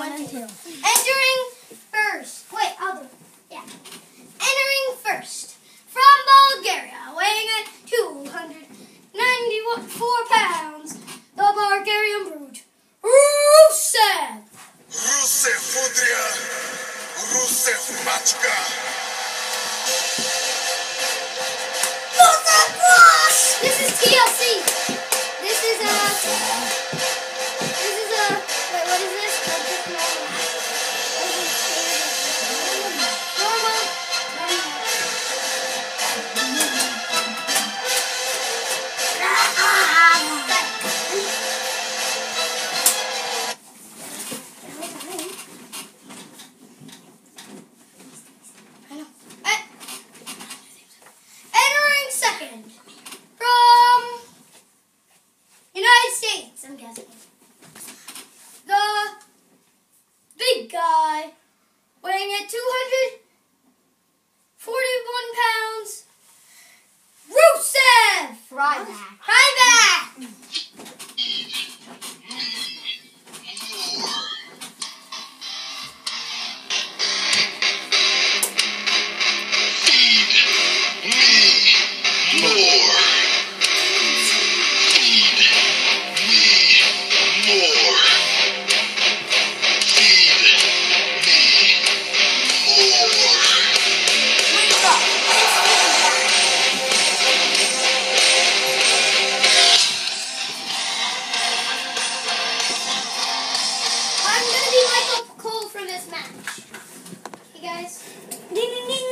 one and two. Entering first. Wait, I'll do it. Yeah. Entering first from Bulgaria, weighing at 294 pounds, the Bulgarian brute, Rusev. Rusev Udria, Rusev Machka. This is TLC. This is wait, what is this? Normal. Entering second from United States, I'm guessing. The big guy, weighing at 241 pounds, Rusev Ryback. For this match. Hey guys. Ding ding ding.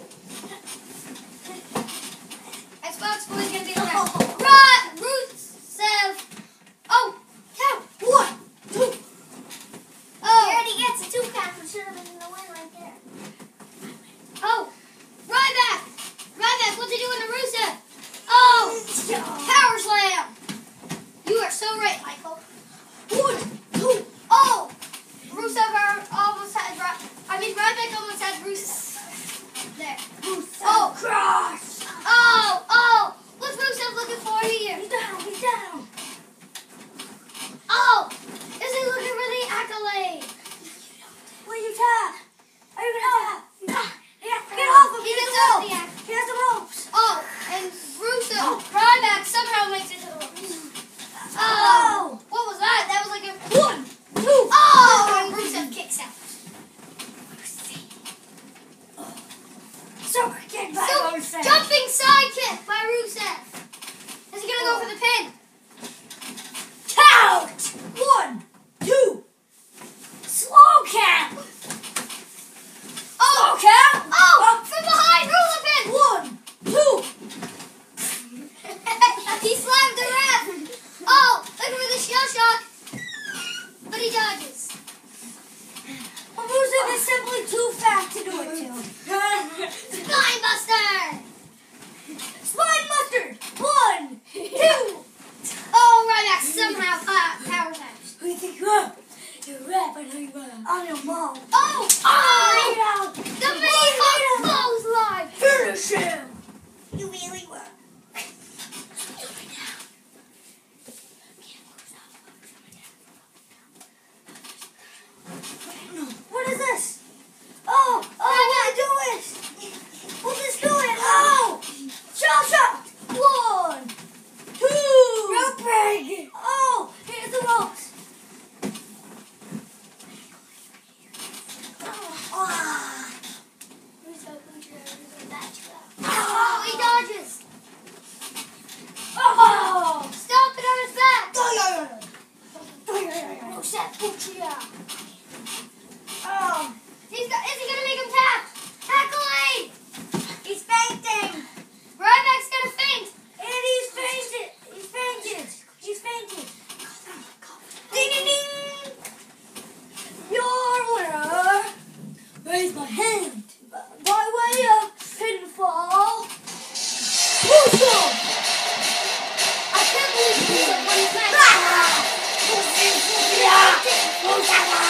Xbox boy's gonna be the match. Rusev. Oh, count. 1, 2. Oh. He already gets a 2 count. We should have been in the win right there. Oh. Ryback. What's he doing to Rusev? Oh. Power slam. You are so right, Michael. 1, 2. Oh. Rusev Ryback almost had Rusev there. Oh, cross! Oh! What's Rusev looking for here? He's down. Oh! Is he looking for the accolade? Where you tap? Are you gonna tap? Get off of him! He has the ropes. Oh, and Rusev Ryback somehow makes it to the ropes. Oh! What was that? That was like a 1, 2. Oh! And Rusev kicks out. Jumping side kick by Rusev. Is he gonna go for the pin? Count! 1, 2. Slow count. Oh, slow count. Oh, from behind, Rusev pin. 1, 2. He slammed the ref. Oh, looking for the shell shock, but he dodges. Well, Rusev is simply too fast to do it to. Spine Buster! 1, 2. Oh, Ryback somehow power times. Who do you think you are? You're a rap, I know you are. I'm your mom. Oh! The Mayhawk clothesline! Finish him! You really were. What is this? Oh, what do I do it? What's this doing? Oh! Shot! 1, 2. Rope break. Oh, here's the ropes. Oh, he dodges. Oh, stop it on his back. Rusev Puccia. Oh, is he gonna make him tap? Accolade. He's fainting. Ryback's gonna faint. And he's fainted. Ding ding ding. Your winner. Raise my hand. By way of pinfall. Rusev. I can't believe Rusev when he's back.